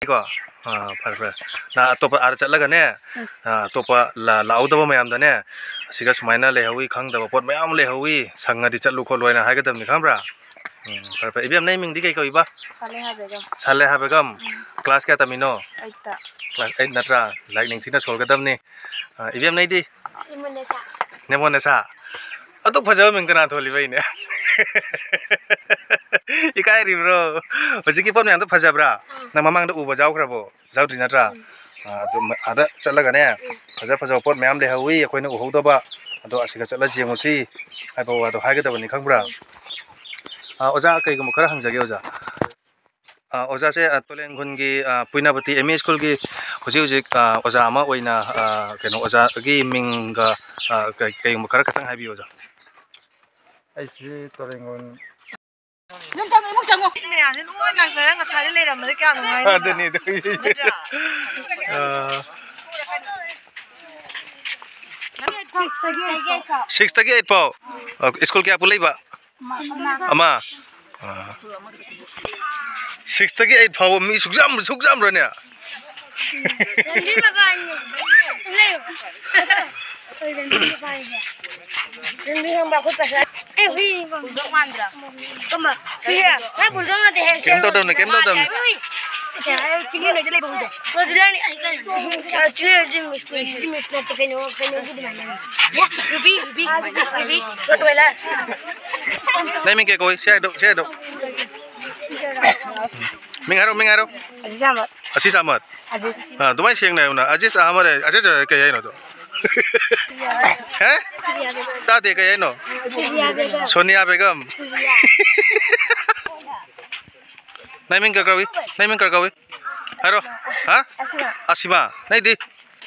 को फर फर ना तो आर चलगने तो लाउदब मैमदने असिगा सुमाइना लेहवी खंगदब पोट मैम लेहवी संगदी चलु खोलोयना हाइगदबनि खंब्रा फर फर इबेम नै मिंगदि कै कइबा सालेहा बेगम क्लास क्या तमिनो क्लास 8 नत्रा लाइक निंथिना सोलगदबनि इबेम नैदि नेमोनेसा अतु फजब मिंगना थोलिबैने इकाय रिब्रो हजिकी पोट मैम तो फजब्रा ना ममांग उब जाउख्रबो जाउद्रि नत्रा आदा चलगने फजा फजा पोट मैम लेहवी अखोइना उहौदबा अदो असिगा चला जेंगोसी हाइबो अदो हाइगदबनि खंब्रा ओजा कईगुम खरा हंजगे ओजा ओजा से तोलेंगुन की पुइनाबती एम ए स्कूल की हुजी हुजी ओजा अमा ओइना कनो ओजा की मिंग कईगुम खरा खतंग हाइबी ओजा ऐसी तोलेंगुन 좀 장어 목 장어 네 아니 오늘 나서랑 같이 내려면 이렇게 하는 거야 아드니 Six tagi 8 pau school kya pulai ba ama 6 tagi 8 pau mi sugjam ro ne kem to dam Nai ming ke koi se do ming haro Asis Ahmad tumai siang na una Aziz Ahmad Aziz kaya no to Hah? Tadi kaya no Sonia Begum Nai ming kergawi haro ha Asima nai di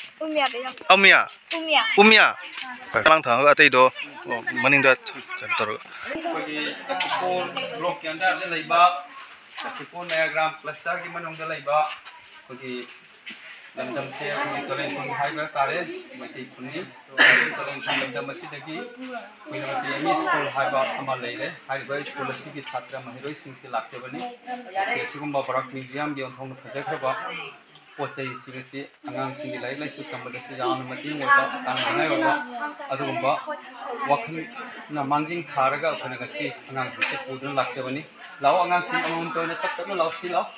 Umia mang thang ga tai do maning da tor Takipon blok yang ada laiba Takipon diagram cluster ki manong da laiba kogi lamdam se kogi tolen kon haiba tare mati kunni tolen kon lamdam asidagi koinoti emi school haiba ama leire haiba school asigi chhatra mahiroi singsi laksebani se sigumba barak museum bi onthong phajakhaba पोचै सिगसी अंगांग सिंगी लाइक लाइसु तंबदसु यान मति मोबा तांगनाय ओबा अदुगुंबा वखन ना मांजिंग थारगा अखनगसी अंगांग से पुदन लाक्सेबनी लाव अंगांग सिंग अमुन तोने तक्कनो लाव सि लाव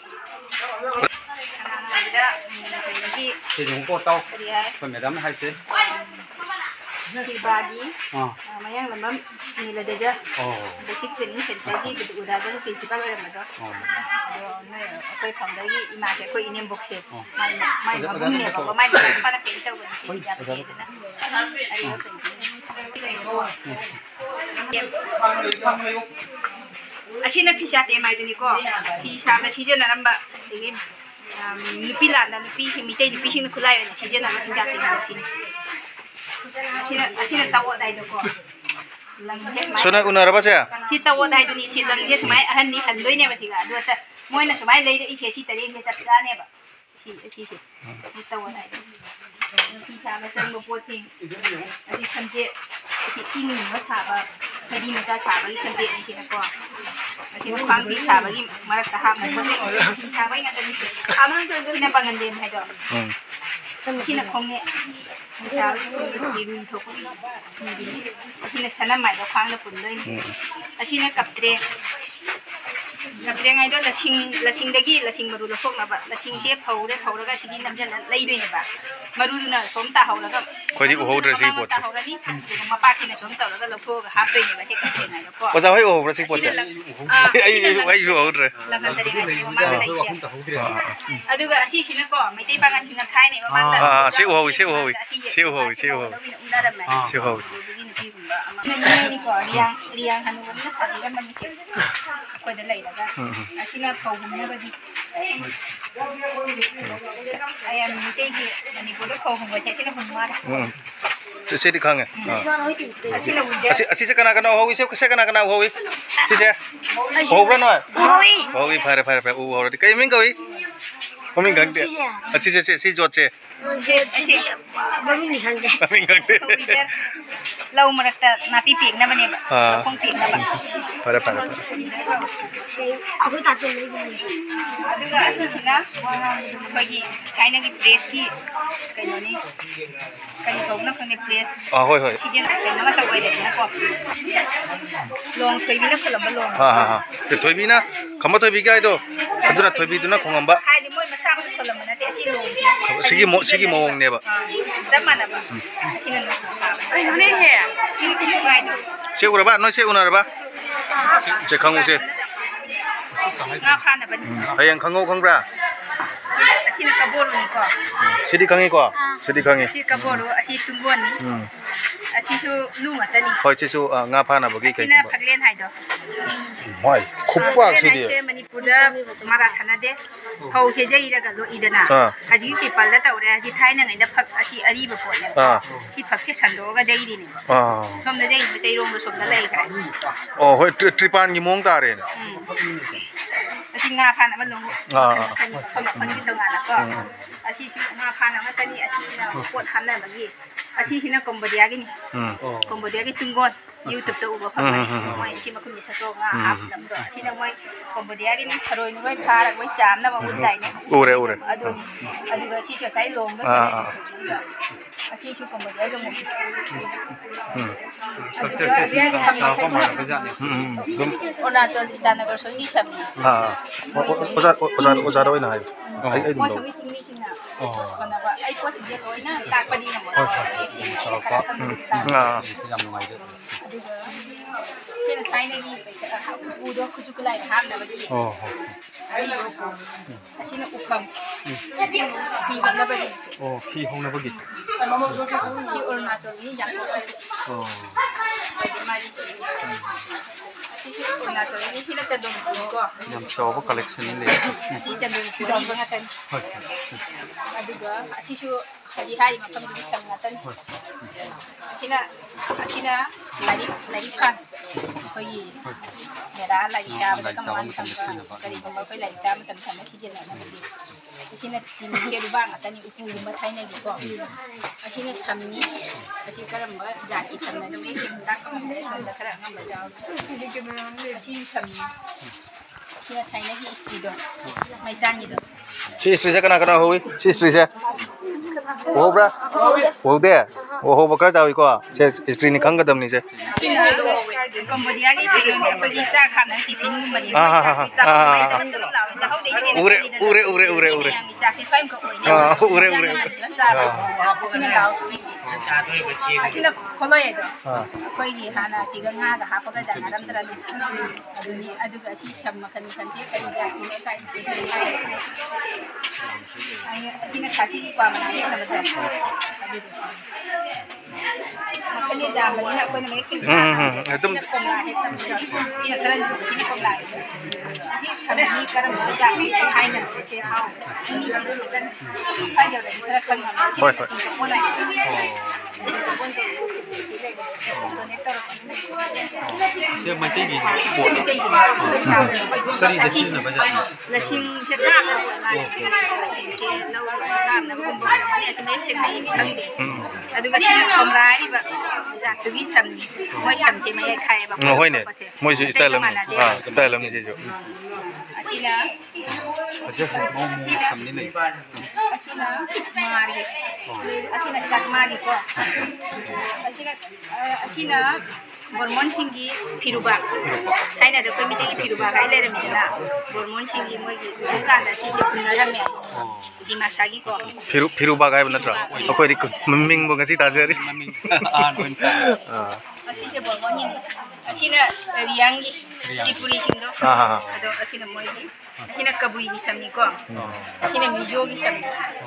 से जों पोटाव को मैडम हाइसे Bagi, mayang lemam nilai deja. Basic training center ki udah ada principal ada macam. Apa yang kamu lagi imak aku ini box it. Main mampu ni apa main pada pintar begini. Asyik pisah teh mai tu ni ko. Pisah na sih je na nambah. Jadi lupi lah, lupi himitai lupi sih nak kulai ni sih je na macam jatuh ni sih. Asyik tahu dah itu ko. Sona unar apa sih? Si tahu dah itu ni si langit semai ahan ni handoi ni masih ada. Dua tu, moi na semai lagi isi si tadi ni capsa ni apa? Si tahu dah itu. Si sama macam berpocing. Si sampai si ini macam apa? Tadi macam apa? Si sampai ni si nak ko. Si bukan si apa lagi malah tahap berpocing. Si apa yang ada ni? Aman tu si nak pangan dia macam. Si nak kong ni. Misal kiru itu pun, asyik nak sana mai dah kang dah pun dah ini. Asyik nak kaptre ngai dah lasing dagi maru dah sok napa, lasing siap hau dah kan asyik nam jalan lagi dah ni ba. Maru tu nak som tak hau dah kan. Kau di uhau dah sih pot. Tak hau dah ni, jadi mapa kini som tak dah kan lokok hafte ni ba cakap ni dah ko. Pasal uhau dah sih pot. Ayu uhau dah. Lakan tadi ngai mama dah isi. Aduh kan asyik sini ko, mesti pangan hingga kai ni mama dah. Si uhau. Ini ko liang hanu ni sari kan mesti. Kau dah lagi dah kan. Asyik nak kau guna bagi. Ayam mesti je, ni bodoh kau guna asyik nak guna dah. Sesi di kang Asyik sekana uhau Si saya. Uhau berapa? Uhau. Fire. Kayak minggu मम्मी गंगे अच्छी से सी जोत से मम्मी खंगे मम्मी गंगे lau marakta napi pik na bane ba kong pik na ba pada aku tak tahu lagi aduga asisina bagi kaina gi press ki kaino ni kani kauna khane press hoi hoi season kaina ma ta wai de na ko long thoi bi na khalam ba long ha te thoi bi na khama thoi bi ga do aduna thoi bi duna khongam ba hai di moi ma sa ma khalam na te asi long sigi mawong ne ba zaman ba asina no ai no ne he ni ki ngai do se ura ba no se una ba se khangu se nga pha na ba ni hayang khango khangbra asina ka boru ni ko sidi khangi ko sidi khangi si ka boru asi tunggon ni asi su lu ma ta ni hoi se su nga pha na ba gi kai asina phaglen hai do hoi khuppa sidi Manipur da marathana de hau se jai ra ga lo idana haji ti pal da tawre haji thaina ngai da phak asi ari ba pot ne si phak se sando ga jai ri ni som da jai ba jai rom som da lai kai oh hoi tripan gi mong ta re asi nga pha na ma long som ma ni to nga na ko asi si nga pha na ma ta ni asi na pot han na ba gi asi hina Cambodia gi ni Cambodia gi tunggon YouTube to uba phang mai si ma kun ni sa to nga hap dam do asi na mai Cambodia gi ni tharoi ni mai pha ra mai cham na ma un dai ne ure adu ga si cho sai long ba asi su Cambodia ga mo सबसे साफ मार पे जाने ona to itanagar so ni sam ni oza oi na hai ai mo so ni ching ni ching na kona ba ai po si je loi na tak pa ni na mo làm ngoài được thế là thay này đi phải học u đó cứ chụp lại ham là cái gì ai đó xin là ục không khi vẫn là cái gì khi không là cái gì khi Arunachal đi dạng đó vậy mà đi khi Arunachal đi khi là chân đường của làm show với collection này khi chân đường của đi bằng tên aduga khi su haji hai mà không đi chăm ngatan Asina lagi kan pergi merah lagi dah macam mana sampai dari rumah pergi lagi dah macam mana sih jenak nak pergi Asina tinggi ke bang atau ni upu rumah Thai ni gitu Asina samni asina kalau mbak jadi samna tu mesti hendak hendak kerana mbak jauh asina samni asina Thai ni istri do macam ni do si istri se kana hui si istri se wo bra wo de wo ho bakra jawi ko se istri ni khang ga dam ni se Cambodia gi pe ni pergi cak kham nan tipin ngum ni ure cak ti swai ko ure sini laos sini kholo ye do koi gi hana si ga nga ga ha pa ga da ram tra ni adu ga si sam ma kan kan je kan ja ki no sai ai sini kasi pa ma ni na ba makanya zaman ini aku namanya sih itu komlah itu ini keren ini komlah ini sebenarnya karena mereka ini hanya sehau ini kan saya udah diterapkan sih semua siapa macam ni buat tadi dah sih nak baca Lasing cakap aduh kasih somrai ni bah, tu ni sam ni, moi sam si mai khai bah. Hoi ne, moi si style lam, style lam ni je jo. Asina, mau sam ni lagi asina mari, asina cat mari ko, asina Bormon singgi piruba, hai na dok kami tegi piruba kai le rami na, Bormon singgi moi bukan dah sih punya rami, di masa gi ko. Piruba kai benar tak? Aku ini meming bukan sih tajari. Asina Bormon ini, asina riangi, di puri singdo, atau asina moi gi, asina kabui gi sami ko, asina mijo gi sami.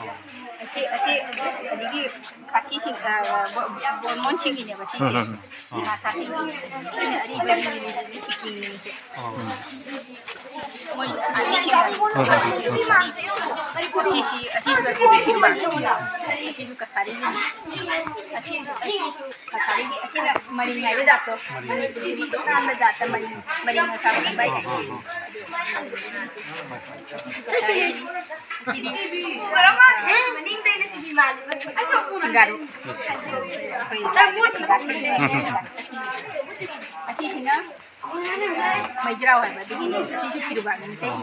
Jadi kasih sing Bormon sing ini apa sih di masa sing ini ada bagi ini siking ini sih, mau ada sing Majrau hai begini sisi piruban ini teh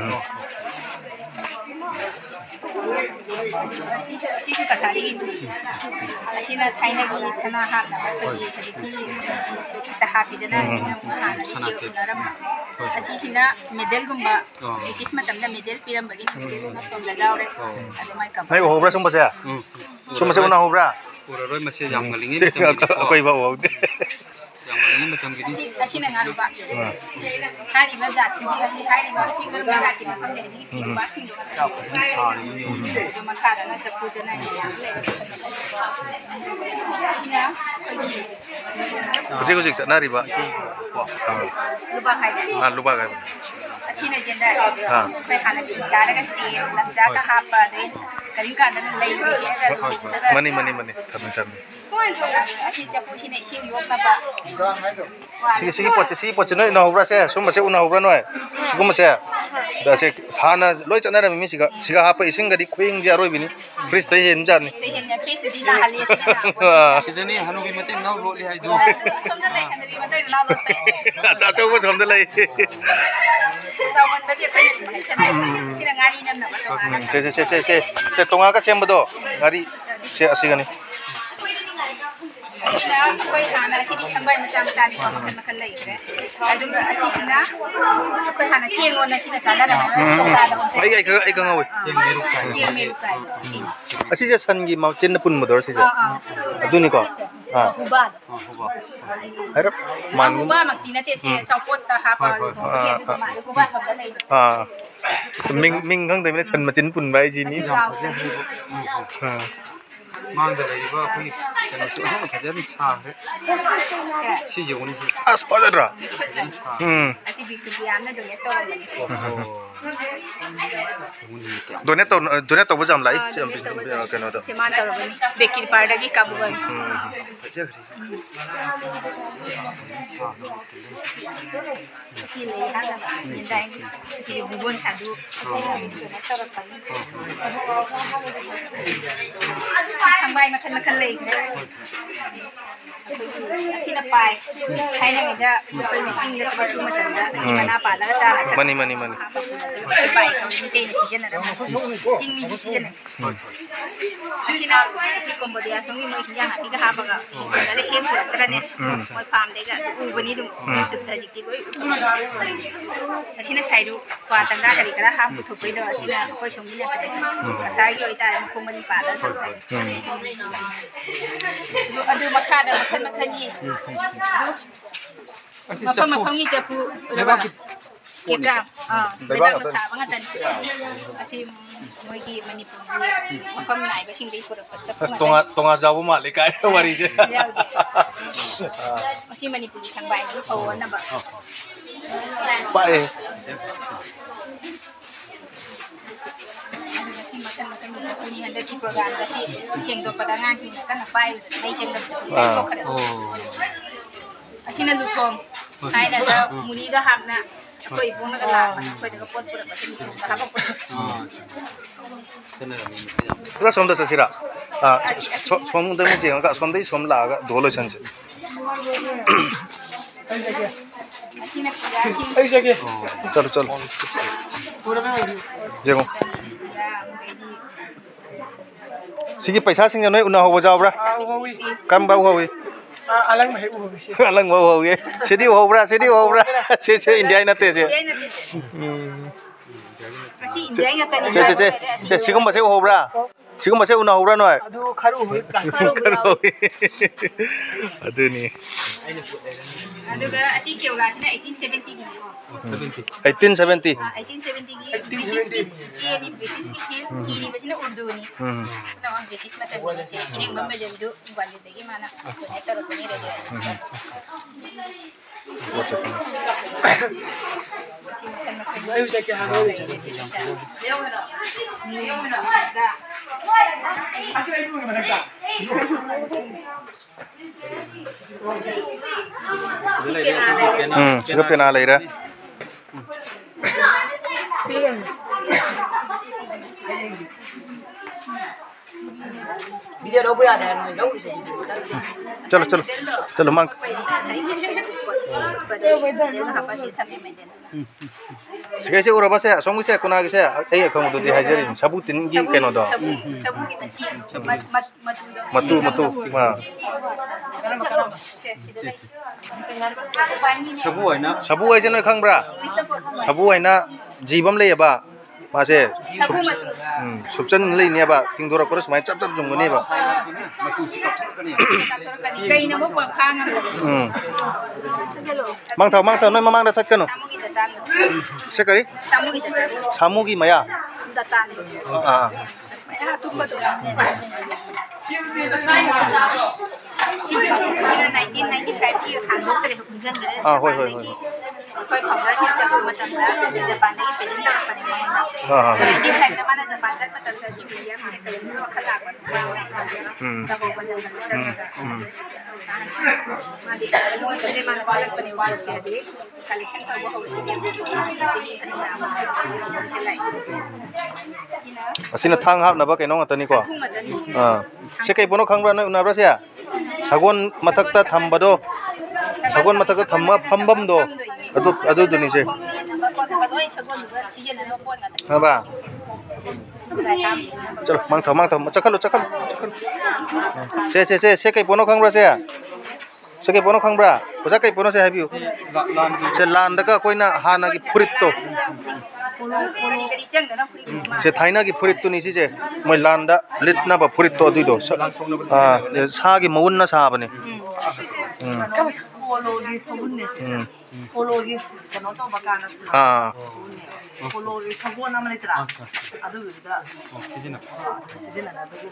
sisi kasari itu asina thaina gi sana hat na pergi tadi kita happy dana yang mana sisi unaram asina medal gumba ikis matamda medal piram begini songa laure ada mai kam hai hobra sumba se una hobra pura roi masih jam ngalingi koi ba wo yang ngalingi macam gini asina ngaru ba hari bazat di hari ba sing gur ba ki ma khang de di piruba sing do kau pasti sari ini do makara na chapu jana ya asina kuji chana ri ba lupa kai lupa kai asina jenda kai hana bi kara ka ti lamja ka hapa de karing ka na lei mani thami asi chapu sine sing yok na ba sigi poche noi na hobra se sum se una hobra noi sugum se da se hana loi chana ra mi siga hapa ising ga di khuing ja roi bini freeze tai hen jar ni freeze di na hali sina sidani hanu bi mate nau ro li hai do somna lai hanu bi mate na lo pe cha chau bo somda lai taman bagi pe ni chana sina ngari nam na se tonga ka sem bodo ngari se asiga ni koi hana sidi sangbai macam tani ko makan lai kre aduga asisina koi hana chengo na sina chala na ko ta da ai ka ngawe ceng meru kai asi je san gi mau chen pun modor si je aduni ko huba harap man huba makti na te se chawpot ta ha pa ke ma ko ba thom da nei ming khang dai me san ma chen pun bai ji ni mang da lagi ba kui kana su ho ta jani sa he si je oni si as pa dra asi bisu biam na do ne to donet to bujam lai chem kana da seman ta ro ni bekir parda gi kabugan si le ha da ni dai ki bubon sadu to ro pa sangbai makan lai sina pai hai na ga koi maching da ba su macam da si mana pa la ta mani pai ni te ni sijan na jing mi sijan sina si Cambodia song ni mo sijan na ga ha ba ga da he ko tra ne mo sam de ga u bani dum tu ta ji ki koi sina sai du kwa ta ga ga ga ha pu thu pai do sina koi song ni na sai yo ita ko mani pa da adu makada makan ni makan ni japu udah kita kita masa banget tadi asyik mau pergi Manipur makan naik ke sini pun tonga jauh mah lekai wari je asyik Manipur sampai ni kawan apa pak makan ni japu ni hendak di program asyik cengkok padangan kita kan apa itu mai cengkok cengkok kada asyik nak lutung hai dah muli dah hak nak koi pun nak lah koi dah pot pun macam ni apa pun cái xóm đó sao xóm đó mới chuyện cái xóm đấy xóm là cái đồ lôi chân chứ चलो चलो जेको सिगी पैसा सिंग नय उना हो जावब्रा कम बाउ होई अलग में हो अलग बाउ होई सेदी होब्रा से इंडिया नते से सिगम बसे होब्रा सिगम बसे उना होब्रा नय अदु खरु होई अदुनी aduga ati keula na 1870 gi 1870 1870 British Chini British ki ini bachina Urdu ni na British mata ni che ini mamma jandu bandu degi mana ne taro pani re Ayo saya ke hang ayo. Sikap pena lera. Video đâu bây giờ này đâu rồi. Chalo chalo chalo mang. Sekali saya urut saya, songgu saya kuna saya, kamu tu di hajarin, sabutin gini kena dah. Matu, sabu aja nak kang bra, sabu aja jibam le ba, masih, subsan le ni ba, tinggal orang kurus, macam macam jumbo ni ba. Mang tahu, noi mang dah tak keno. Sekali? Samugi maya. Asina thang hap na ba kaino ngata ni ko se kai bono khangbra na unabra sia sagon mathakta thambado sagon mathakta thamma phambam do adu duni se ha ba chalo mang thau chakalo se kai bono khangbra sia se kai bono khangbra oja kai bono se habiu se lan da ka koina hana gi furit to se thaina gi furit tu ni si je moi landa litna ba furit to dui do sa gi maun na sa bane pologi sabunne pologi kano to bakana pologi chago na male tra adu da sijina na da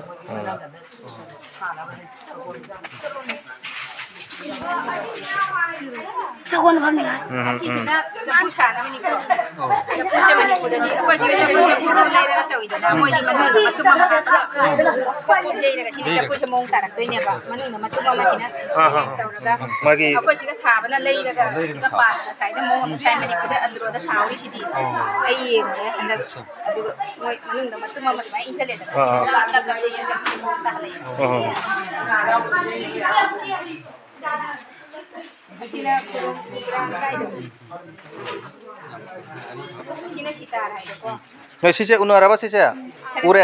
Sagon kami kan. Kita jamu sana ni ko. Jamu mani ko dani. Ako sila jamu puro lera na tawi dana. Mo di manu na matuma ma. Ko hindi na kasi jamu sa mong tarak to niya ba. Manu na matuma ma sina. Magi. Ako sila saba na lera ka. Sila pa na sa ida mo sa mani ko da andro da sawi sidi. Ay mo anda adu mo manu na matuma ma sa inchale da. Lapta ka niya jamu sa mong tahalay. Sila sitara ko. Ngai sise unara ba sise? Ure.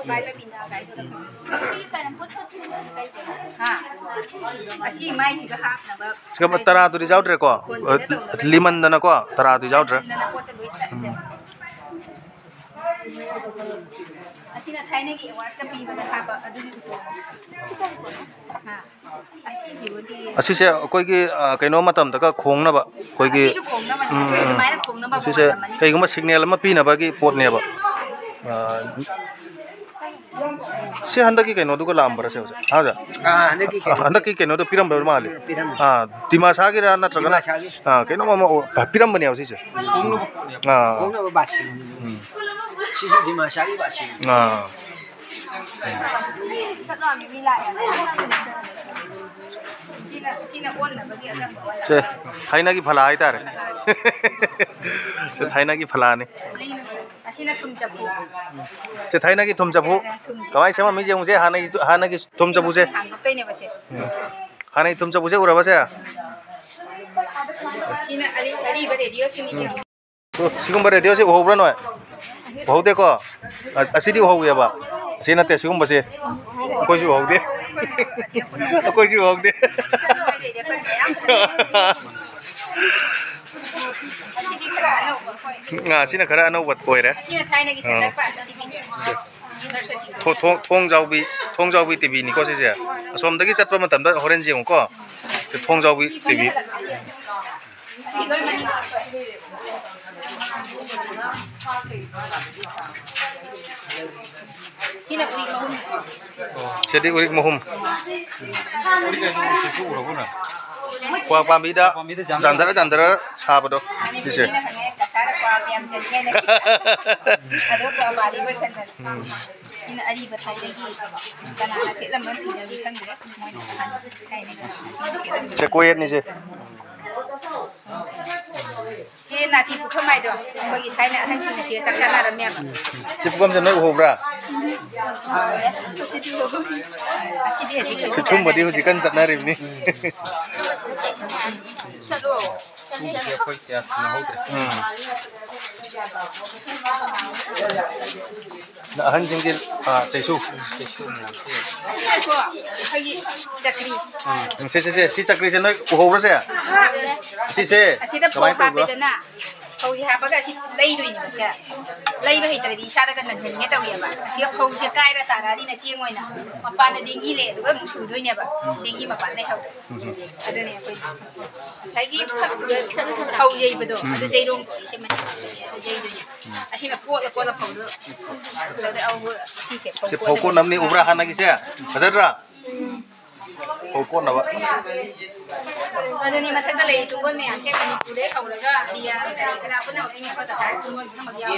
Asi mai tiga hak na ba. Sekarang tara tu di jauh dre ko. Liman dana ko tara tu jauh dre. Asina thaina gi award ka pi ba na ba adu ni ko. Ha. Asi hi wodi. Asi se koi gi kaino matam ta ka khong na ba. Koi gi. Asi khong na ma. Mai na khong na ba. Asi se kai guma signal ma pi na ba gi pot ne ba. Se handa ki kaino du ko lam bara se ha ja. Handa ki kaino du piram ba ma le. Dima sa gi ra na tra na. Kaino ma piram ba ne asi se. Khong na ba basi. Sisi di masa ini basi. Se thaina ki phala ai tar. Se thaina ki phala ne. Se thaina ki thum chapu. Kawai sama mi jeng se hana ki thum chapu se. Hana ki thum chapu se ura ba se. Sina ari ba radio sini. To sigum ba radio se ho bra no. Bahau deh ko, asih di bahau ya ba, asih nanti asih kumba sih, aku juga bahau deh, aku juga bahau deh. Asih nak kerana buat koi re. Thong jauh bi TV ni ko sih sih, asom dagi cat pematam dah orange yang ko, thong jauh bi TV. Sini urik mahum ni ko. Jadi urik mohum. 우리 가서 지금 울어보나. Kuah pamida, jandara sahab do. Bisa. Ini hanya kasar ko yang jadi ni. Ado ko bali boy kan. Ini ari batai lagi. Kana na se lam ban pi kan de. Moi kai ni. Je koyet ni je. He nati pu khamai do. Bagi kai na han chin se sak chana ram ne. Sipkom je noi uhobra. Si chum badi huji kan jatna rim ni. 수제 거의 때 나오더래. Na han jingil jaisu. Ini ko hagi chakri. Si chakri je noi uhobra se. Si. Asida po ha pe na. Phâu ha ba ga si lei doi ni ma cha. Lei ba hi ta di sha da kan nan ne ta wi ba. Si phâu si kai ra ta ra di na chi ngoi na. Ma pa na ding gi le du ba mu su doi ne ba. Ding gi ma pa ne hau. Ado ne ko. Sai gi phak du phâu ye ba do. Ado jai rong ko che ma. Jai doi. A hi na po la phâu do. La da au si se phâu. Si phâu ko nam ni ubra han gi se. Phajadra. Phâu ko na ba. Ado ni ma sa ka le tu gon me an che ka ni pu de khau la ga dia kena apa na ini ko ta sai tu gon na ma ya.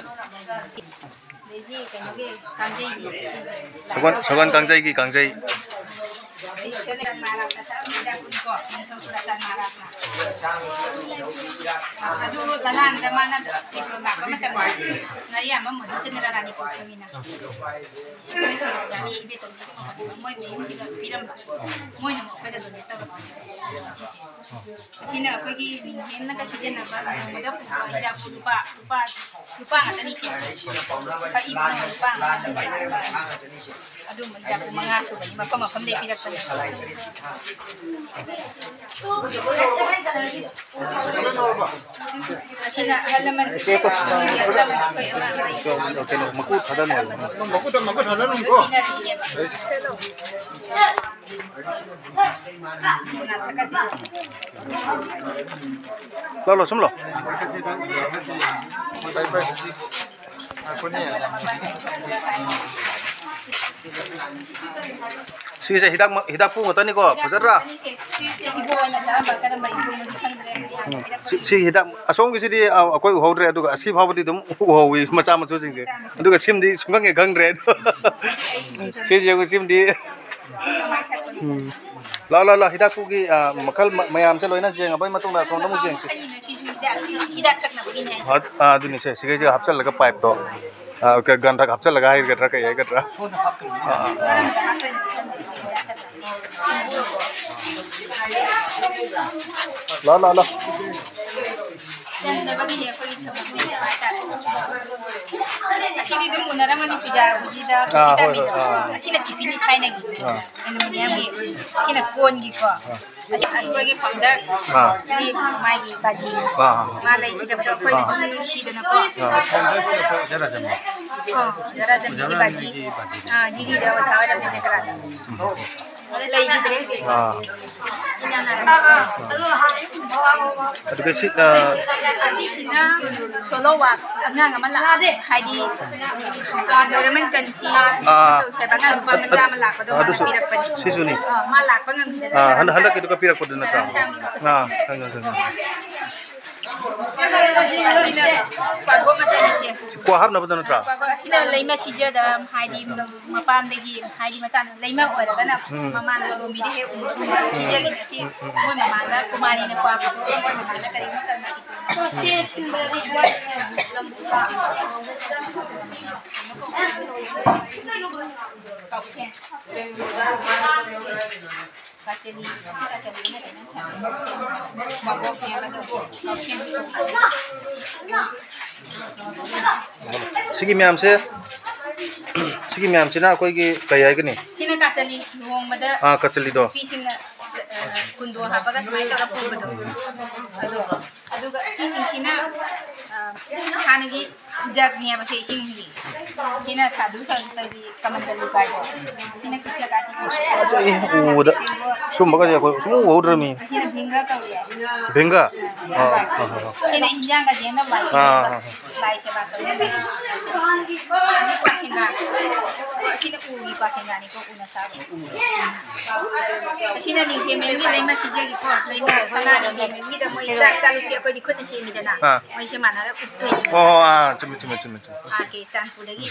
Deji ka no ge kang jai ni. Sogan kangjai gi kangjai. Sini kan marah kata tidak pun kok langsung kelihatan marah. Aduh lalang dah mana itu nak kamu teman. Nari ama mau cendera rani pun kemina. Sini jadi ibu tu mau ibu cina piram. Mau yang mau pada dunia tahu. Sini aku lagi minjem nak kasih jenah apa. Muda pun tidak pun lupa ada ni sih. Kalau ibu lupa aduh menjadi pun mengasuh bagi macam dia pirak. Asina halaman Okay, makut ada no. Makut ada no ko. Lo sum lo. Bye. Aku ni. Si hidak pu ngata ni ko phajadra. Si hidak asong gi si di akoi uhodre aduga asi bhabadi dum uhowi macha machu jing je aduga simdi sungang e gangre si je gu simdi la hidak pu gi makal mayam che loina jeng abai matung na song namu jeng si duni se si ge hapchal laga pipe to ke gandrak hapchal laga hair gadra kai gadra la dan bagi dia pergi asini dum unara mani puja da sita mi asina tipini thai na gi ene mani ami kina kon gi ko asini bagi founder ni mai gi baji ma lai ti da ko ni shi da na ko जरा जमा jara jam baji jiri da wa da me kara lai di dre je ina na aduga si asisina solo wa angang ama la de haidi environment kan si to sai ba ngang pa manja ma lak pa do pirak pa si suni ma lak pa ngang de handa ke ka pirak podna ta hanga asina pago ma ta ni se kwa hab na podna ta pago asina leima si je da haidi mapam de gi haidi ma ta leima oi da na mama na ro mi de he si je gi si moi mama da kumari na kwa pago moi mama da kari ma ta na si sigi myam se na koi gi kayai gani kina kachali luong mada kachali do pising kundo ha baga smai ta pu bado aduga si sing kina hanagi जगने बसे इसिंगी हिना साधु संतगी कमंडलु कायो हिना किसे काटी अजय उद सुमगा जे कोई सुमु उद्रमी हिना भिंगा कौया भिंगा हिना इंजांग का जेना by by से बात करे पासिंगा हिना उगी पासिंगा नि को उना साबो हिना निके मेमी लेमा सिजेगी को लेमा सना निके मेमी द मोइ चाक चालु चे कोइ दिखुत से मिदना मोइ से माना उत्तोइ चुम आके चांदपुरगी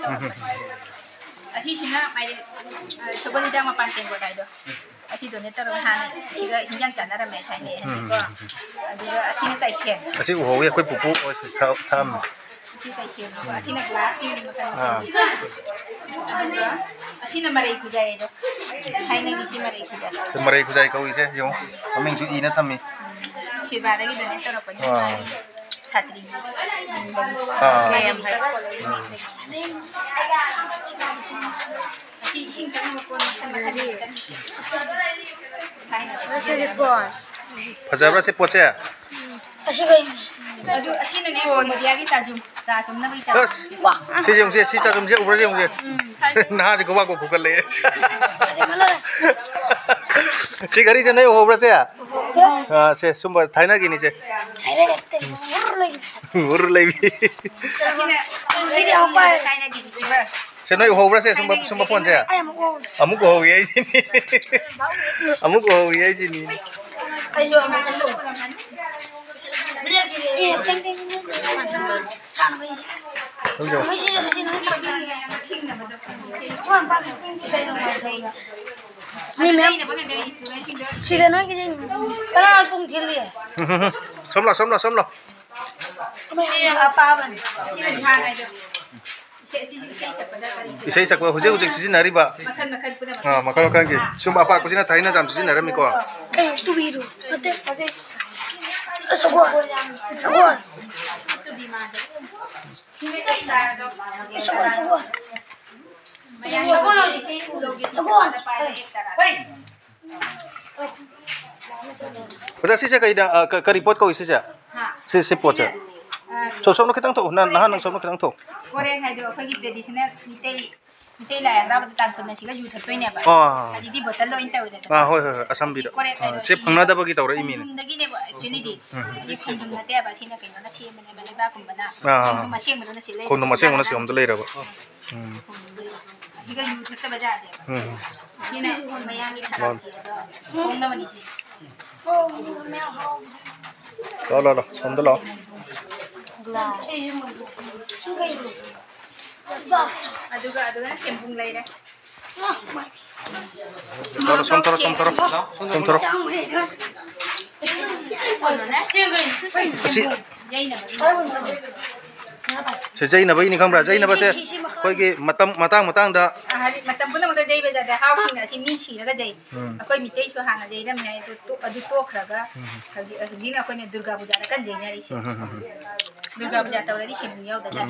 असीसिना माइदे सगोलिदा मपान टेंगो दाइदो असी दोने तरो हाने सिगा हिंजांग चानारा मे थाइने हनिको अदुगा असीना चाइसेन असी उहोगे कोई पुपु ओ थाम असी चाइसेन असीना ग्लासिंग नि मकान असीना मरै खुजायदो थाइने गिसी मरै खुजा से मरै खुजाय कौइसे जो अमिंग जु इना थमी सिबादगी दोने तरो पनि छात्री फजबरा से पोचे बस सी जोंसे सी चाजुम से उबर जोंसे ना से गोवा को कुकल ले सी गरी से नहीं होबरा से से सुंबा थाइना गिनी से उर लेबी से नहीं होबरा से सुंबा फोन से अमुक हो गया जी अमुक हो गया जी नी समलो इसे सकवा हुजे हुजे सिजिनारिबा मखल मखल की सुम अपा कुजिना थाइना जाम सिजिनारमिको तुबिरु अते सगो बजा सिसे कई रिपोर्ट को इसे से पोचे so somno kitang to na nahan somno kitang to kore haido akhoi traditional mitei la ra ba tan kun siga yu thatoi ne ba aji di bottle lo inta ude hoi asam bi se phangna da ba gi tawra imi ne dagi ne ba actually di ji khundum na te ba sina kaino na se mane ba le ba kum bana ma se mo na se le khundum ma se mo na se om to le ra ba siga yu thatta ba ja de sina mayang gi thara si da kong na mani lo somdo lo aduga sempung lai re sontoro si se jai na bai ni khambra jai na ba se koi ge matang da matam puna mata jai ba ja da haw sing na si mi chi raga jai akoi mi tei so hanga jai ram hai to adu to khraga agi na koi ne durga puja ra kan jai na ri si durga puja tawra ri sim yau da ja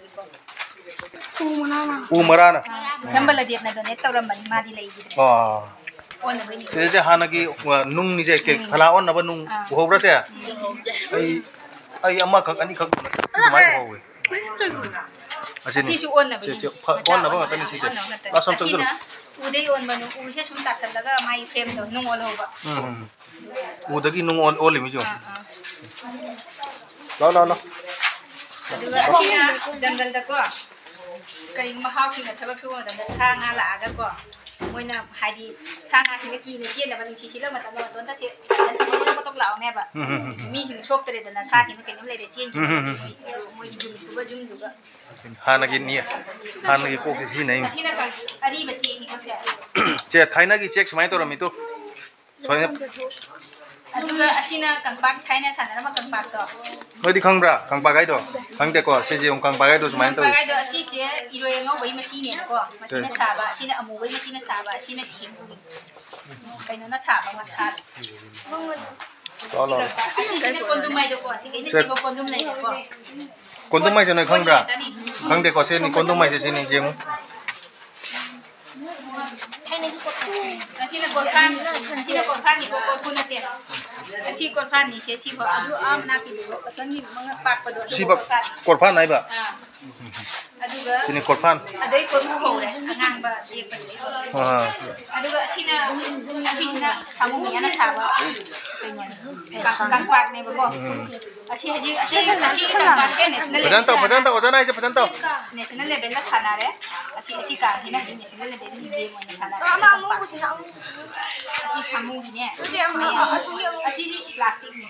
umarana sambal dia na don etawram bani ma di lai gi on na bani se hana gi nung ni je ke khala on na ba nung hobra se ai amma khak ani khak mai howe si su on na bani on na ba ka ni si je la som tum udai on banu u se sum ta sal laga mai frame do nung ol hoba udagi nung ol mi jo lo aduga sina jungle da ko kari mahau ki na thabak su da sa nga la aga ko moina haidi sa nga ki ki ne chen da ba si la mata lo ton ta se ko tok lao ne ba mi sing sok tare da na sa ki ne ke nyam le de chen moi jum su ba jum du ga hana gi ni hana gi ko ki si nei sina ka ari ba chi ni ko se che thaina gi check smai to rami to soine aduga asina kangpak thaina sanara ma kangpak to noi di khangbra kangpa gai do khangde ko se je kangpa gai do smai to kangpa gai do asi se iroi ngau bai ma chi ne ko ma sina sa ba sina amu bai ma sina sa ba sina hing kai no na sa ba ma tha lo sina kondum mai do ko asi kai ne se ko kondum lai ko kondum mai se noi khangbra khangde ko se ni kondum mai se ni je mu asina korkan ni ko ko punate Asi korban ni si bok adu am nak itu soalnya mengepak pada si bak korban naik ba adu ga sini korban ada ikut muhur ngang ba dia adu ga sina samu ni anak sahabat kang pak ni bego asi kang pak ni pesan tahu sana aja pesan tahu national level la sana re asi kang hina ni national level ni game ni sana asi samu ni asi di plastik ni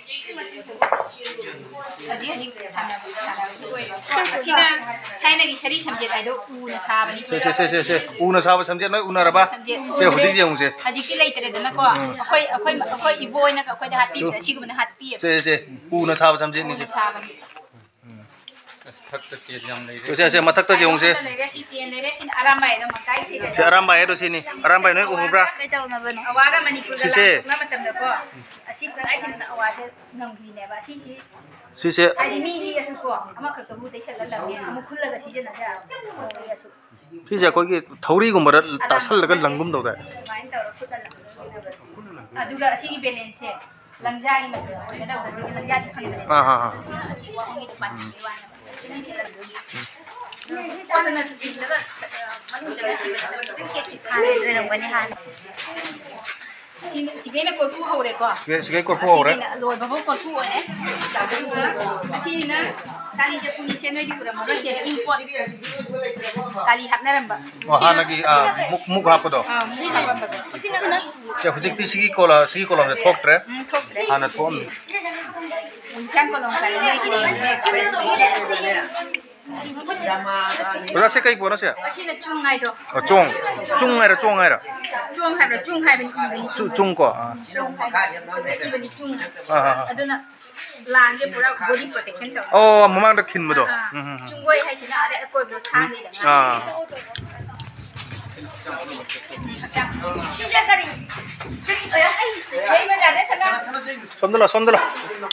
asi sana asina hai na gi sari samjet ai do u na sa bani se u na sa ba samjet noi u na ra ba se hojik je ung se aji ki lai tere na ko akoi iboi na akoi da happy da sig na happy se u na sa ba samjet ni se se mathak ta je ung se se aram bai do sini aram bai noi u bra awaga manipur ga na matam da ko asi kai sin na awade ngam gi ne ba si se ai mi li asu ko ama ka ka bu te sel la ne amu khul ga si je na ja asu si se ko gi thauri gum bar ta sal ga langum do da main ta ro khul la aduga asi gi balance langja gi ma ga da ga langja di phang da ha asi wa ngi to pan ni wa na ko na si da manu jaga si da ke ki ha de rang bani ha si na ko fu ho re ko si ko fu ho re loi ba ko fu ne si na kali je puni che noi di kura mo se import kali hap na ram ba ha na gi muk hap do muk hap ba si na che hojik ti si ko la se thok tre ha na thom unchang ko long kali noi gi Berapa sih kayak bono sih? Asina chung ai do. Oh chung ai ra. Chung hai ben i chung ko. Chung hai. I ben i chung. Aduna lan je pura body protection to. Oh, mamang dak kin mo do. Chung goi hai sina ade koi bo thang ni da. Somdala.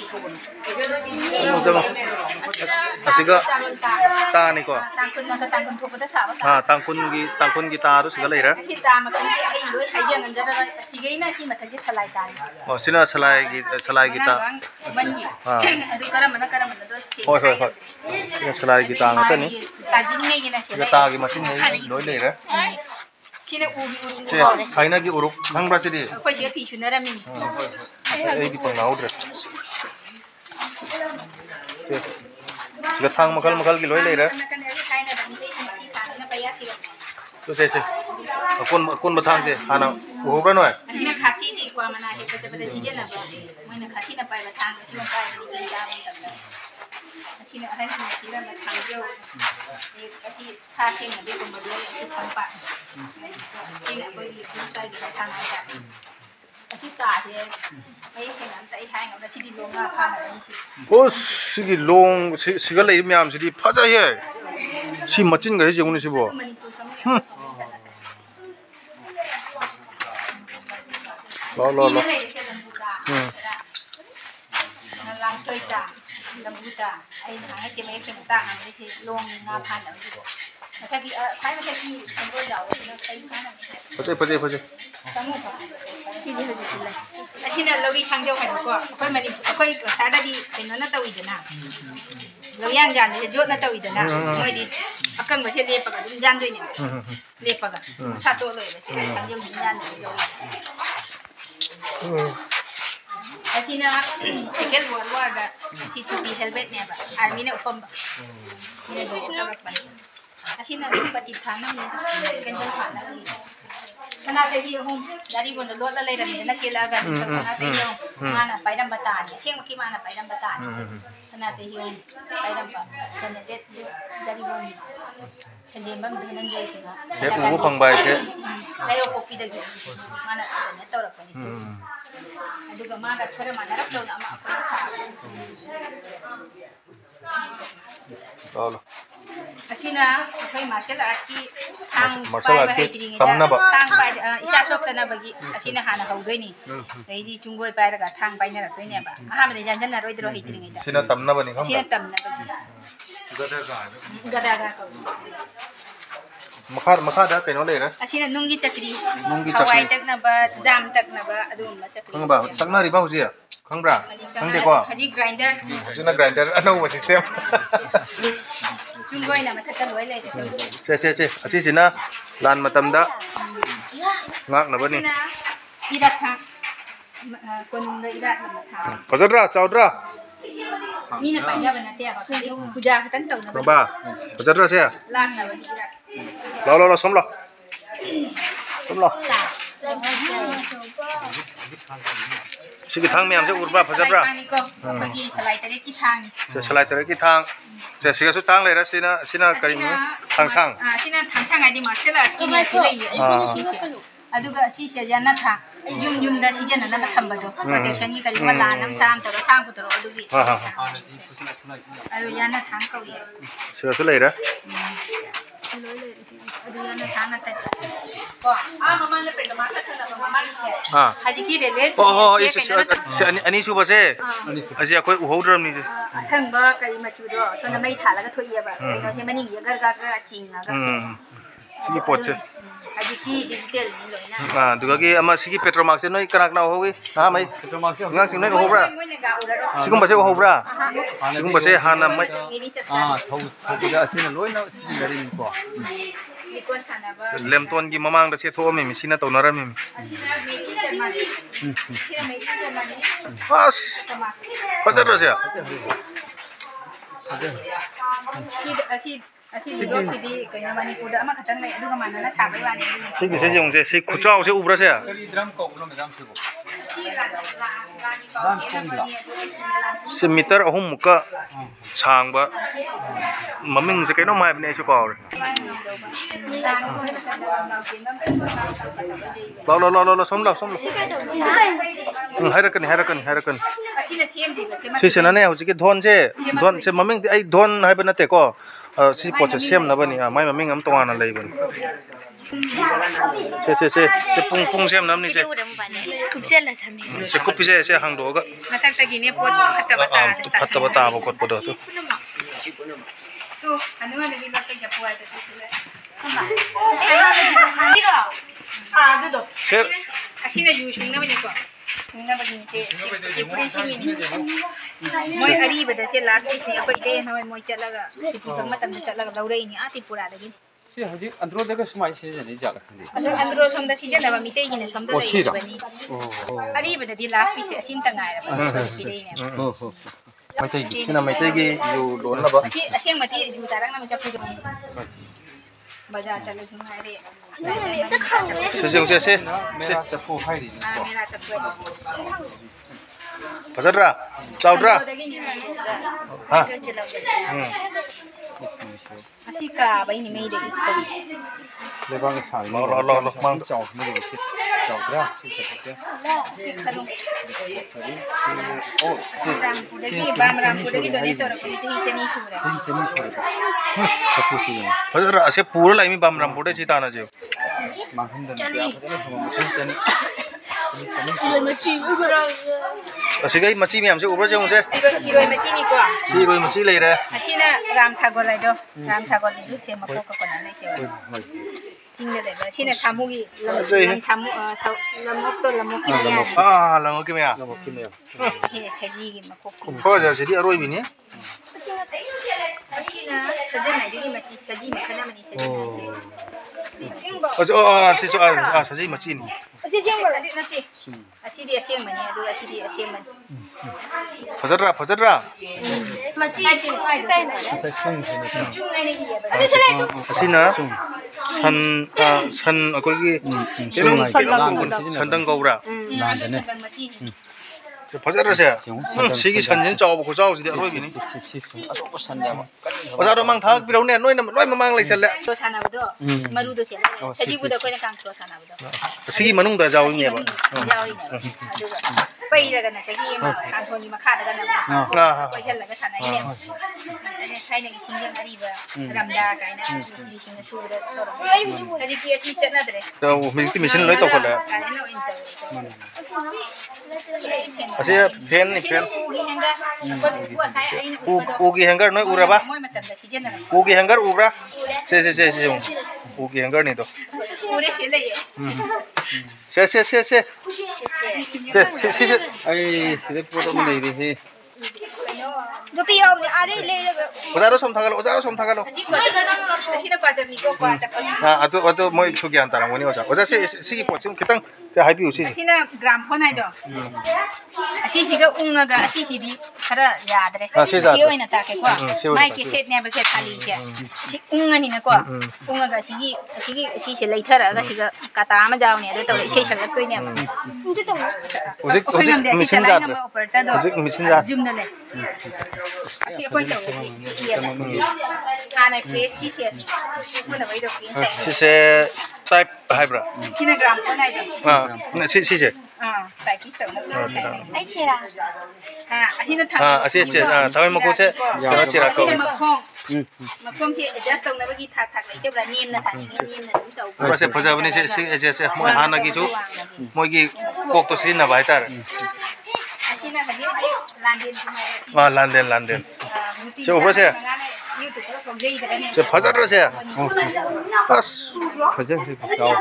Asiga ta ni ko. Tangkun thopa da sa ba. Tangkun gi ta ru siga leira. Ki ta ma kan ji ai loi hai jang anja ra sigai na si mathak je salai ta. Oh, sina salai gi ta. Bani. Adu karam na do che. Hoi. Sina salai gi ta ngata ni. Ta jing nei gi na che. Ga ta gi machine nei loi leira. Kina u Se aina gi uruk hang bra sidi. Koi siga pi chuna ra min. Ei gi pang nau dre. Se siga thang makal gi loi leira. तो से कौन बथांग से हाना होब्रा नय अनिना खासी नि क्वा मना हे पते सीजन ना मैंने खासी ना पाइ बथांग सिम पाइ नि जि जा तब असिना हन सिम सिरा बथांग जो एक असि सा से न बे गुम बे असि थंग पा सिना बगि साइ gi बथांग आ जा असि ता हे ai से नाम sai hai ngam si di long nga pha na si ओ सिगी लोंग सिगा लेइ म्याम सिदी फजा हे सि मचिन ग हे जेउनि सिबो lo lang soi cha lam buta ai na che mai ke ta na ni long nga pha na ni bo ta ki sai ma ki an ro jaw na sai pha na phaje tamu pa chi di ho chi lai asina lori sang jau hai ko akoi mani akoi sa da di ke na tawi de na lo yang jan ni jot na tawi de na moi di akang ba se le pa ga dum jan doi ni le pa ga cha cho loi ba se sang jau ni jan ni lo asina second world war da si to be helmet ne ba army ne upam ba ne do ta ba asina pati thana ne kan jang thana ni sana te hi hum dari bon do la le ra ni na ke la ga sana te hi mana pai dam bata ni seng ki mana pai dam bata ni sana te hi pai dam ba sana te dari bon ni sanjay bam dhanan jai singa se u phang bai se layo kopi da gi mana ne to ra pa ni aduga ma ga khara mana rap do na ma pa sa asina akai martial art ki thang pai tamna ba thang pai isa sok ta na bagi asina hana haudoi ni dei di chungoi pai ra thang pai na ra toi ne ba ha ma de jan na roi dro hei tri ngai da sina tamna ba ni kham sina tamna bagi gada ga ko मखा दा कहीं ले ना असीना नुंगी चक्री हवाई तक नबा जाम तक नबा अदुम चक्री खंग बा तकना रिबा हुजिया खंगब्रा खंग देखो हजी ग्राइंडर जुना ग्राइंडर अनौबा सिस्टम जुंगोय ना मथक लोय ले से असी सिना लान मतमदा ngak na bani irat tha konung da irat na tha fajadra chaudra ni na pa ya bana te ba puja khatan tau na ba fajadra se lan na ba irat lo som lo sigi thang myam se urba fajadra bagi salai tare ki thang se salai tare ki thang se siga su thang le ra sina kari thang sang sina thang sang ai di martial art ki ni si le aduga si se yana tha yum da si jana na thambado protection ki kari wala nam sam to thang pu to adugi adu yana thang ko ye siga su le ra adu yana thang ta ko mama le pe ma ta na mama ni se haji ki le se ani su ba se aji akoi uhodram ni je asang ba kai ma chu do so na mai thala ga thoi ya ba kai no se mani ya gar ga ching na ga sigi pot se haji ki digital ni loina duga gi ama sigi petromax se noi kanak na hogi na mai petromax se ngang sing noi ho bra sigum ba se ho bra sigum ba se hana mai thau da asina loina sigarin ko nikon sana ba lemton gi mamang da se tho mi sina to naram mi asina me ki da ma ni kira me ki da ma ni bas fajadra se Asi dulu sih kayaknya Manipur dah, ama kadang naik, aduh kemana lah sampai mana ini. sigi se jong se kuchao se ubra se drum ko lo me jam sigo se meter ahum muka sang ba maming se kaino mai bne su ko lo som lo harakan si se na ne hu ki dhon se maming ai dhon hai ba na te ko si po che sem na ba ni mai maming am to na lei ba se pung sem nam ni se kupchela thami se kupi se hang do ga Matak tagi ni pot hatta bata ba kot podo tu tu anu ada di lapar japu ada tu se asina ju shungna bani ko shungna bani ke puri simi ni moi hari bada se last ni apa ide na moi chalaga ti kamma tam chalaga laurai ni ati pura lagi si haji andro daga smai se jani jala khandi andro somda si jana ba mitei ni somda dai bani hari bada di last piece asim tangai ra ba ide ni mai sina mai gi yu don na ba asing mati ju tarang na macha pudo bazaar chale sung hai re se jong se mera chapu hai ri mera chapwe fajadra chaudra ha asika bai ni mei de le bang sa lo mang chau me de si chau dra si se khalung oh si ram pudagi doni tora ko ni cheni shura chapu si fajadra ase pura lai mi bam ram pode chi ta na je mang hin da ya pa ne thom chani machi ubra asigai machi myam se ubra jong se iroi machi ni ko si roi machi le re asina ram sagol lai do ram sagol du che ma ko ko na lai ke ching de ba sina samugi lam samu lamok to lamok ki ya lamok ki me he saji gi ma ko ko ja se di aroi bi ni asina saji na gi machi saji ma kana mani saji saji machi ni Asi siang bola, asi nanti. Asi dia siang mana? Aduh, asi dia siang mana? Fajadra. Macam itu, saya tahu. sai sung se Cung ini dia. Asina san akoi gi sandang gaura. Ada sandang macam. Fajadra se sigi sanjin chau ko chau si aroi bi ni aso san da ma fajadra mang thak bi rau ne noi mamang lai sel le Terus sana betul. Maru tu siapa? Saji betul kau nak kang terus sana betul. sigi manung da jau ni ba Jauh ini. Aduh. पैरगना चही मा कांथोनी मखादगना कोइ हेलगा सानाइने अने थाइनगी सिंजंग अरिबा रमदा काइना सिंजंग सुबदा तोर हजि की अछि चनदरे तो मिलती mission लोय तो खोले असे फैन नहीं फैन उगी हैंगर नोय उराबा उगी हैंगर उबरा से उगी हैंगर नहीं तो उरे से लइए से ai sida photo ma nei ri he Tapi om ada le. 오자로 솜 타갈로 오자로 솜 타갈로 아 아또 뭐 소개 안 따라 뭐니 오자 시기 뭐 지금 기땅 하이비 우시 시나 그램폰 하이도 시시가 웅가가 시시디 카라 야드레 시오이나 타케고 마이키 셋네버 셋 탈리시야 시 웅가니나 고 웅가가 시시 레이터라가 시가 까타 아마 자오니 아데 또 시셔가 또이냐 오직 미신 자 오직 미신 자 줌나네 시가 포인트 하나 페이지 기세 뭐나 와이도 시세 타입 하이브라 시나 그램폰 하이도 아 시세 tại cái sở nó Ai chơi à? Asin thang. Asin chơi, thang em mau chơi, nó chơi là cậu. Mà không chị adjust tông nó với thạc lại tiếp là niêm là thạc niêm là đúng tàu. Bây giờ bây giờ bên này sẽ mỗi hàng này chú, mỗi cái cột tôi xin là bài ta. Asin là phải lan Landen. Sẽ ủa sẽ? Sẽ phá ra sẽ? Pas. phật giáo thì cao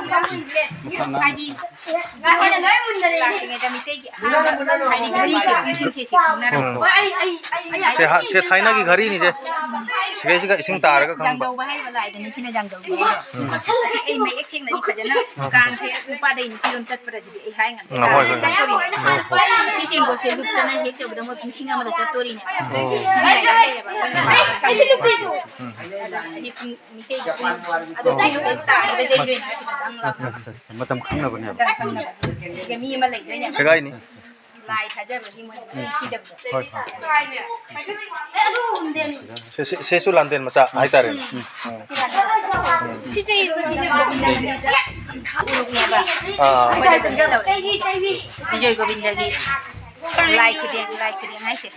제 타이나기 가리니 이제 시가 이승 따라가 강 봐. matam khang na bane 제가 이니 lai thajabagi mo hidab 세수 란덴 맞아 아이다래 Sisi Vijay Govindagi lai kudeng hai se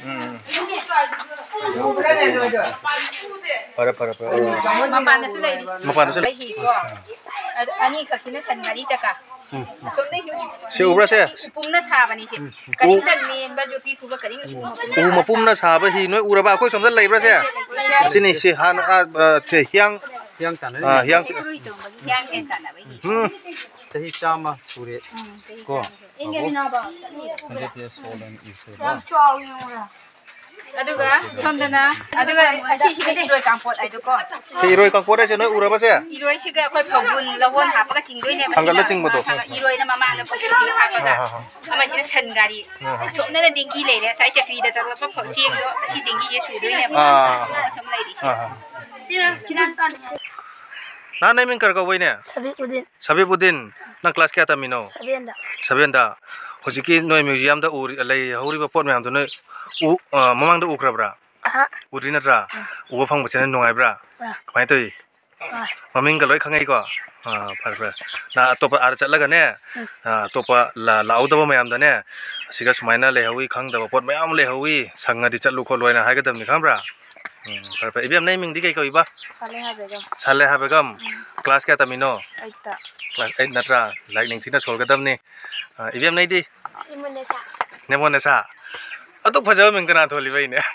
para mapana sulai hi ko ani khakina sanmari chaka somne hu se ubra se pumna sabani se karing tan men ba jopi fuba karing mapumna saba hi noi uraba khoi somda leibra se sini si han the hyang tan hyang yang en tan ba hi sahi chama sure ko Inge minaba. ande se solan isura aduga somdana aduga asi sida iroi kampot ai ko se iroi kang pore se noi uraba se iroi siga khoi phawbun lawon ha pa chingdoi ne hangal la chingbo do iroi na mama na ko si ha pa da ama sida san gari somna na dingi le le sai chakri da ta pa phau ching do asi dingi je su doi ne som lai di Sira kinan tan. na naming kar ka boine sabibudin na class kya ta mino sabenda hojiki noi museum da uri lei hori ba pot myam do noi mamang da ukrabra uri na ra uba phang bachana nongai bra kamai toi maming ka loi khangai ko phar na topa ar chatla ga ne topa la au da ba mayam da ne siga sumaina le hawi khang da pot mayam le hawi sanga di chatlu kho loina hai ga dam ni khambra phar ibem nai ming di kai ko iba Saleha Begum class kya tamino class 8 natra lightning thina sol ga dam ni ibem nai di nemonesa atuk phajau ming kana tholi bai ne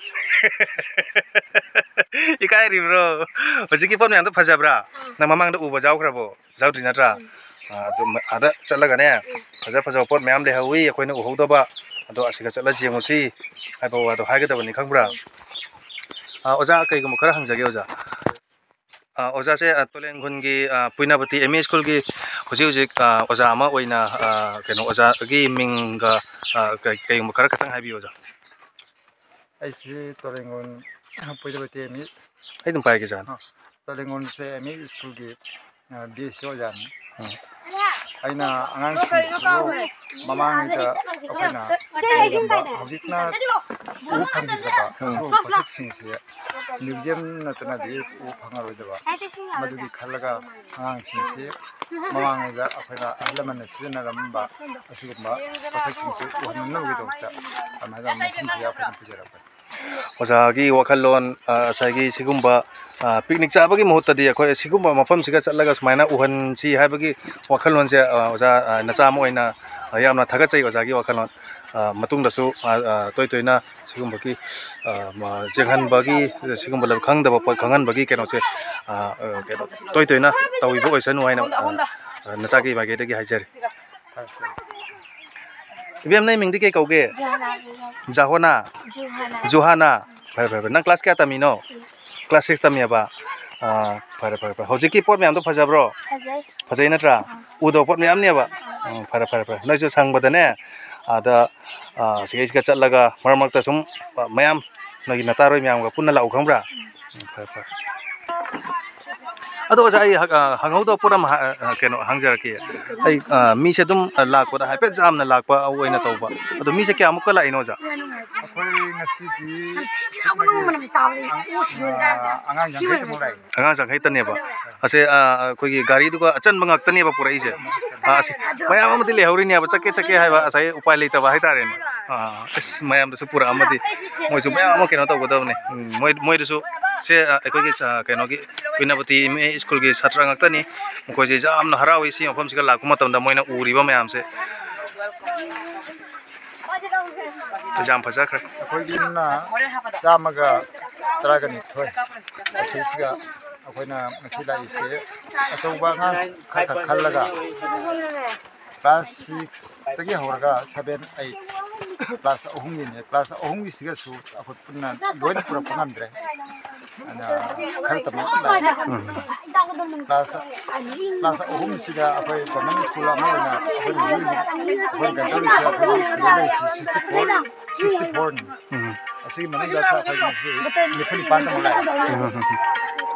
ikai ri bro hojiki pon yang to phajabra na mamang da uba jaw khrabo jaw tri natra to ada chatla ga ne phajau pot mayam le hawi akhoi na uhau da ba ado asiga chatla jemu si ai ba wa to hai ga da ni khangbra ओजा कई गम खरा हंजगे ओजा से तोलेंगुन की पुइनाबती ME school की हुजिक ओजा अमा ओइना केनो ओजा की मिंग कई गम खरा खतंग हाइबी ओजा ऐसे तोलेंगुन पुइनाबती एमई आई तुम पाए के जान तोलेंगुन से एमई स्कूल की बीएससी ओजा ꯑꯩꯅ ꯑꯉꯥꯡꯁꯤꯡꯁꯤꯕꯨ ꯃꯃꯥꯡꯉꯩꯗ ꯑꯩꯈꯣꯏꯅ ꯍꯧꯖꯤꯛꯅ ꯎ ꯐꯪꯈꯤꯗ꯭ꯔꯕ ꯑꯁꯤꯒꯨꯝꯕ ꯄꯣꯠꯁꯛꯁꯤꯡꯁꯦ ꯃ꯭ꯌꯨꯖꯤꯌꯝ ꯅꯠꯇꯅꯗꯤ ꯎ ꯐꯪꯉꯔꯣꯏꯗꯕ ꯃꯗꯨꯒꯤ ꯈꯜꯂꯒ ꯑꯉꯥꯡꯁꯤꯡꯁꯤ ꯃꯃꯥꯡꯉꯩꯗ ꯑꯩꯈꯣꯏꯅ ꯑꯍꯜ ꯂꯃꯟꯅ ꯁꯤꯖꯤꯟꯅꯔꯝꯕ ꯑꯁꯤꯒꯨꯝꯕ ꯄꯣꯠꯁꯛꯁꯤꯡꯁꯤ उन्नबगीदमता अमादा मफमसे याफन पुजरबन ओजागी वखलोन असागी सिगुम्बा पिकनिक चाबगी मुहूर्तदी अखोय सिगुम्बा मफमसिगा चलगा सुमायना उहनसी हाबगी वखलोनसे ओजा नचाम ओइना यामना थागचै ओजागी वखलोन मतुंगदसु तोयतोयना सिगुम्बगी जेंहनबगी सिगुम्बा लब खंगदबा पोय खंगनबगी केनोसे केनो तोयतोयना तविबो ओइसनु हाइना नचागी बागेदगी हाइजर इबेम नै मिंगदी के कौगे जाहोना जुहाना फरे फरे नंग क्लास क्या तमिनो क्लास 6 तमियाबा फरे फरे हौजिकी पोट म्याम तो फजाब्रो फजै नत्रा उदो पोट म्याम नेबा फरे फरे फरे नैसु संगबदने आदा सिगैसका चलगा मरमक्ता सुम मयाम नगी नतारोय म्यामगा पुन्ना लाउ खंब्रा फरे फरे अदो जाई हंगौदो पुरम केनो हंगजरके आई मीसे दुम लाकपदा हाइपे जामना लाकपा ओइना तौबा अदो मीसे क्या मुक्का लाइनो जा अखोय ngasiदी angang jangkhai taneba ase koigi gari duga achan bangak taneba puraise ase mayam amadi lehori ne aba chake chake haiba asai upai leita ba haitare ne mayam du pura amadi moi su mayam keno tawgodabne moi du से अखोगी कनोगी पिनापति इमे school की छात्र ngakta ni मखोय जे जामना हरावि सि मफम सिगा लाकु मतमदा Moina उरिबा मयाम से जाम फजाखर अखोगी ना चामगा तरागनि थोय असिसिगा अखोयना ngasi lai se achouba nga khaka khallaga class 6 tagi horga 7 8 class 3 ni class 3 gi siga su akhot punna loina pura punamdre ana khalta ma class 3 siga akhoi common school amona akhoi gandori siga akhoi school 64 ni asigi mananga cha akhoi ni nipuni panda mulai